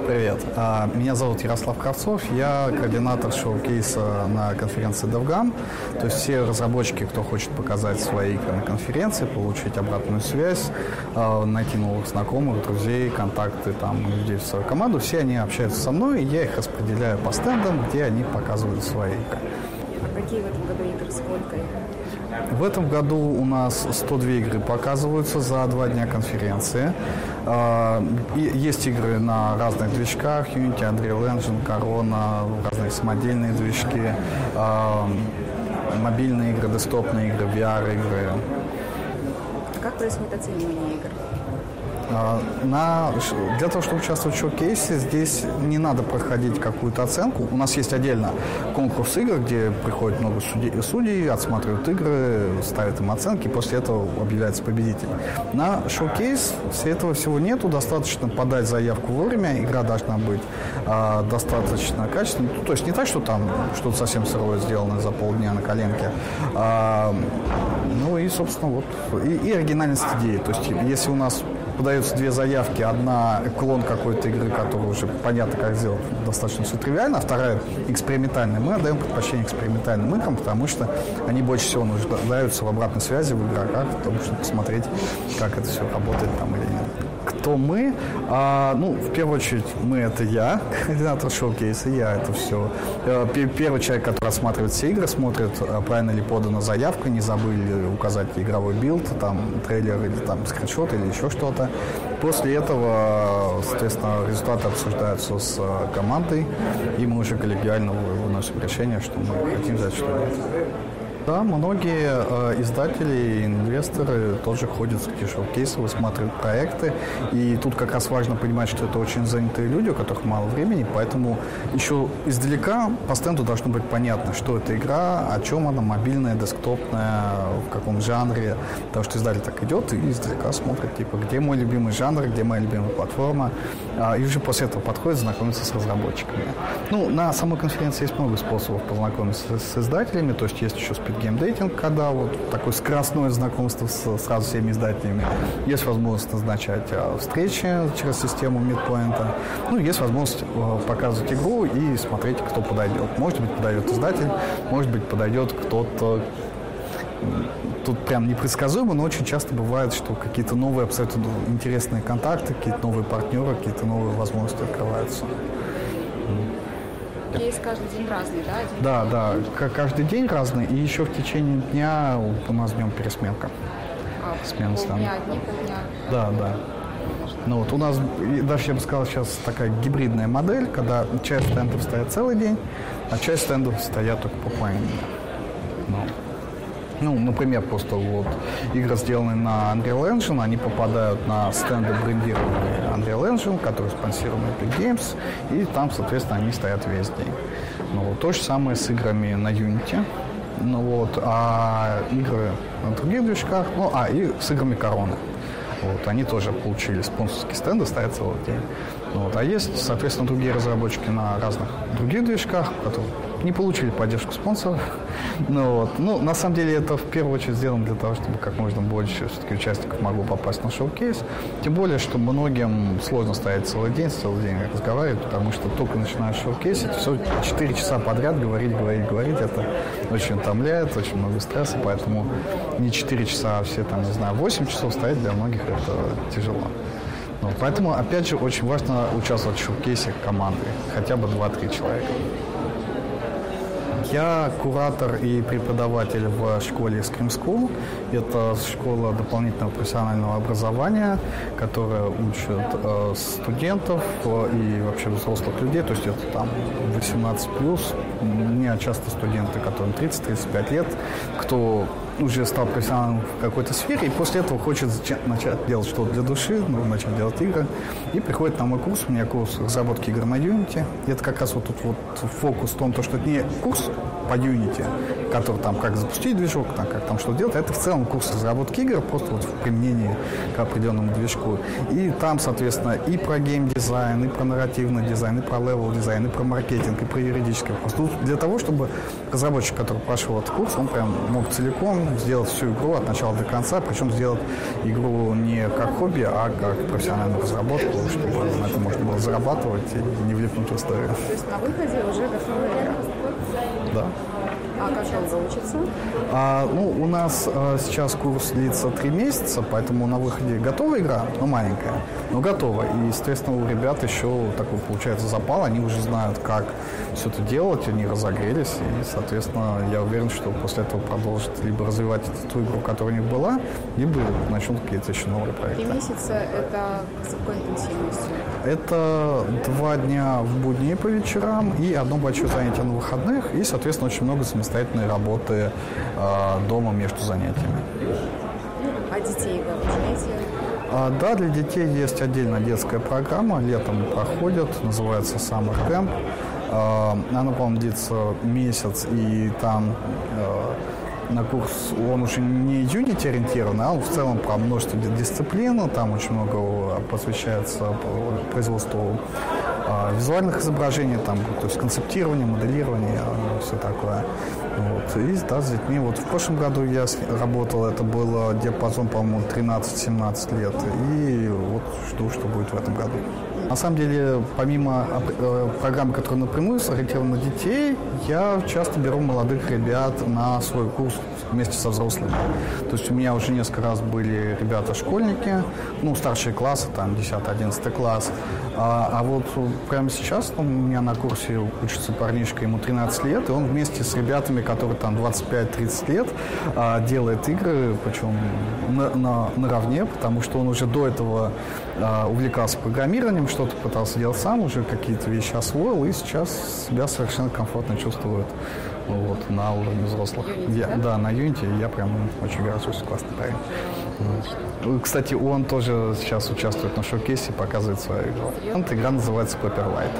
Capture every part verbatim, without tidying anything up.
Привет. Меня зовут Ярослав Кравцов, я координатор шоу-кейса на конференции DevGam. То есть все разработчики, кто хочет показать свои игры на конференции, получить обратную связь, найти новых знакомых, друзей, контакты там, людей в свою команду, все они общаются со мной, и я их распределяю по стендам, где они показывают свои игры. А какие в этом году игры, сколько их? В этом году у нас сто две игры показываются за два дня конференции. И есть игры на разных движках: Unity, Unreal Engine, Corona, разные самодельные движки, мобильные игры, десктопные игры, ви ар-игры. А как происходит оценивание игр? На, для того, чтобы участвовать в шоу-кейсе, здесь не надо проходить какую-то оценку. У нас есть отдельно конкурс игр, где приходит много судей, судей, отсматривают игры, ставят им оценки, и после этого объявляется победитель. На шоу-кейс все этого всего нету, достаточно подать заявку вовремя, игра должна быть а, достаточно качественной. То есть не так, что там что-то совсем сырое сделано за полдня на коленке. А, ну и, собственно, вот. И, и оригинальность идеи. То есть если у нас подаются две заявки. Одна клон какой-то игры, которую уже понятно, как сделать, достаточно все тривиально, а вторая экспериментальная. Мы отдаем предпочтение экспериментальным играм, потому что они больше всего нуждаются в обратной связи в игроках, потому что посмотреть, как это все работает там или нет. Кто мы? А, ну, в первую очередь, мы — это я, координатор шоу-кейса, я это все. Первый человек, который осматривает все игры, смотрит, правильно ли подана заявка, не забыли указать игровой билд, там, трейлер или там скриншот или еще что-то. После этого, соответственно, результаты обсуждаются с командой, и мы уже коллегиально выносим решение, что мы хотим взять, что нет. Да, многие э, издатели и инвесторы тоже ходят в такие шоу-кейсы, высматривают проекты. И тут как раз важно понимать, что это очень занятые люди, у которых мало времени, поэтому еще издалека по стенду должно быть понятно, что это игра, о чем она, мобильная, десктопная, в каком жанре. Потому что издатель так идет и издалека смотрит, типа, где мой любимый жанр, где моя любимая платформа. А, и уже после этого подходит, знакомиться с разработчиками. Ну, на самой конференции есть много способов познакомиться с, с издателями, то есть есть еще геймдейтинг, когда вот такое скоростное знакомство с сразу всеми издателями. Есть возможность назначать а, встречи через систему мидпоинта. Ну, есть возможность а, показывать игру и смотреть, кто подойдет. Может быть, подойдет издатель, может быть, подойдет кто-то. Тут прям непредсказуемо, но очень часто бывает, что какие-то новые, абсолютно интересные контакты, какие-то новые партнеры, какие-то новые возможности открываются. Кейс каждый день разный, да? Один да, да, как каждый день разный, и еще в течение дня у нас днем пересменка. А, Смена полдня, дни, полдня. Да, да. Ну вот у нас, даже я бы сказал, сейчас такая гибридная модель, когда часть стендов стоят целый день, а часть стендов стоят только по половине дня. Ну. Ну, например, просто вот игры, сделанные на Unreal Engine, они попадают на стенды брендированные Unreal Engine, которые спонсированы Epic Games, и там, соответственно, они стоят весь день. Ну, вот то же самое с играми на Unity. Ну, вот, а игры на других движках, ну, а, и с играми Corona. Вот, они тоже получили спонсорские стенды, стоят целый день. Ну, вот, а есть, соответственно, другие разработчики на разных других движках, которые не получили поддержку спонсоров. Ну, вот. Ну, на самом деле, это в первую очередь сделано для того, чтобы как можно больше все-таки участников могло попасть на шоу-кейс. Тем более, что многим сложно стоять целый день, целый день разговаривать, потому что только начинаешь шоу-кейсить, все четыре часа подряд говорить, говорить, говорить. Это очень утомляет, очень много стресса, поэтому не четыре часа, а все там, не знаю, восемь часов стоять для многих это тяжело. Ну, поэтому, опять же, очень важно участвовать в шоу-кейсе командой, хотя бы два-три человека. Я куратор и преподаватель в школе Scream School. Это школа дополнительного профессионального образования, которая учит э, студентов э, и вообще взрослых людей. То есть это там восемнадцать плюс. У меня часто студенты, которым тридцать-тридцать пять лет, кто уже стал профессионалом в какой-то сфере, и после этого хочет начать делать что-то для души, ну, начать делать игры, и приходит на мой курс. У меня курс разработки игр на Unity. И это как раз вот тут вот фокус в том, что это не курс по Unity, который там как запустить движок, там, как там что делать. Это в целом курс разработки игр, просто вот в применении к определенному движку. И там, соответственно, и про геймдизайн, и про нарративный дизайн, и про левел-дизайн, и про маркетинг, и про юридический вопрос. Тут для того, чтобы разработчик, который прошел этот курс, он прям мог целиком сделать всю игру от начала до конца, причем сделать игру не как хобби, а как профессиональную разработку, чтобы на это можно было зарабатывать и не влипнуть в историю. То есть на выходе уже готовая игра? Да. А как долго учится? А, ну, у нас а, сейчас курс длится три месяца, поэтому на выходе готовая игра, ну, маленькая, но готова. И, естественно, у ребят еще такой, получается, запал, они уже знают, как все это делать, они разогрелись, и, соответственно, я уверен, что после этого продолжат либо развивать эту игру, которая у них была, либо начнут какие-то еще новые проекты. Три месяца – это с какой интенсивностью? Это два дня в будни по вечерам и одно большое занятие на выходных, и, соответственно, очень много самостоятельной работы э, дома между занятиями. А детей вы обучаете? А, да, для детей есть отдельная детская программа, летом проходит, называется Summer Camp. А, она, по-моему, длится месяц, и там э, на курс, он уже не Unity ориентирован, а он в целом про множество дисциплин, там очень много посвящается производству э, визуальных изображений, там, то есть концептирование, моделирование, э, все такое. Вот. И да, с детьми. Вот в прошлом году я работал, это было диапазон, по-моему, тринадцать-семнадцать лет. И вот жду, что будет в этом году. На самом деле, помимо э, программ, которые напрямую сориентированы на детей, я часто беру молодых ребят на свой курс вместе со взрослыми. То есть у меня уже несколько раз были ребята-школьники, ну, старшие классы, там, десятый-одиннадцатый класс. А, а вот прямо сейчас ну, у меня на курсе учится парнишка, ему тринадцать лет, и он вместе с ребятами, которые там двадцать пять-тридцать лет, а, делает игры, причем на, на, наравне, потому что он уже до этого а, увлекался программированием, что-то пытался делать сам, уже какие-то вещи освоил, и сейчас себя совершенно комфортно чувствует вот, на уровне взрослых. Unity, я, да? да, на Unity я прям очень горжусь, классный парень. Вот. Кстати, он тоже сейчас участвует на шоу-кейсе, показывает свою игру. Эта игра называется Paperlight.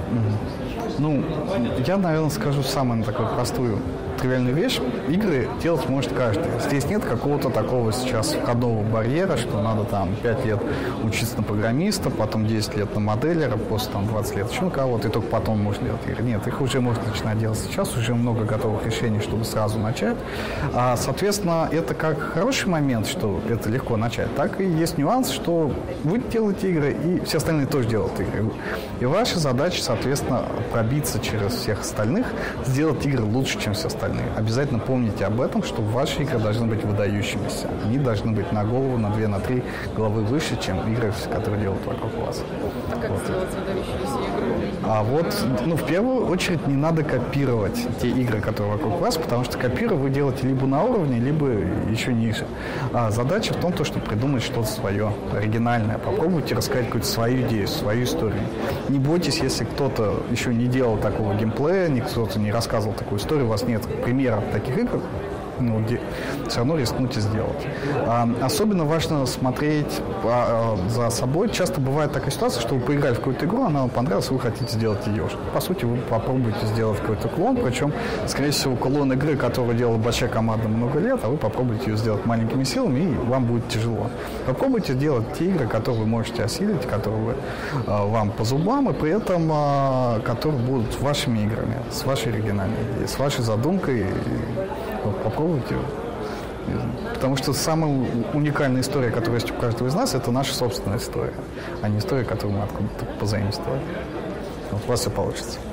Угу. Ну, я, наверное, скажу самую такую простую, тривиальную вещь. Игры делать может каждый. Здесь нет какого-то такого сейчас входного барьера, что надо там пять лет учиться на программиста, потом десять лет на моделлера, после там двадцать лет еще на кого-то, и только потом можно делать игры. Нет, их уже можно начинать делать сейчас, уже много готовых решений, чтобы сразу начать. А, соответственно, это как хороший момент, что это легко начать, так и есть нюанс, что вы делаете игры, и все остальные тоже делают игры. И ваша задача, соответственно, пробиться через всех остальных, сделать игры лучше, чем все остальные. Обязательно помните об этом, что ваши игры должны быть выдающимися. Они должны быть на голову, на две, на три головы выше, чем игры, которые делают вокруг вас. А как вот. сделать выдающуюся игру? А вот, ну, в первую очередь, не надо копировать те игры, которые вокруг вас, потому что копировать вы делаете либо на уровне, либо еще ниже. А задача в том, то, чтобы придумать что-то свое, оригинальное. Попробуйте рассказать какую-то свою идею, свою историю. Не бойтесь, если кто-то еще не делал такого геймплея, кто-то не рассказывал такую историю, у вас нет примеров таких игр, ну, где все равно рискнуть и сделать. А, особенно важно смотреть а, а, за собой. Часто бывает такая ситуация, что вы поиграли в какую-то игру, она вам понравилась, вы хотите сделать ее. По сути, вы попробуете сделать какой-то клон, причем, скорее всего, клон игры, которую делала большая команда много лет, а вы попробуете ее сделать маленькими силами, и вам будет тяжело. Попробуйте делать те игры, которые вы можете осилить, которые вы, а, вам по зубам, и при этом а, которые будут вашими играми, с вашей оригинальной идеей, с вашей задумкой. Вот, попробуйте. Потому что самая уникальная история, которая есть у каждого из нас, это наша собственная история, а не история, которую мы откуда-то позаимствовали. Вот у вас все получится.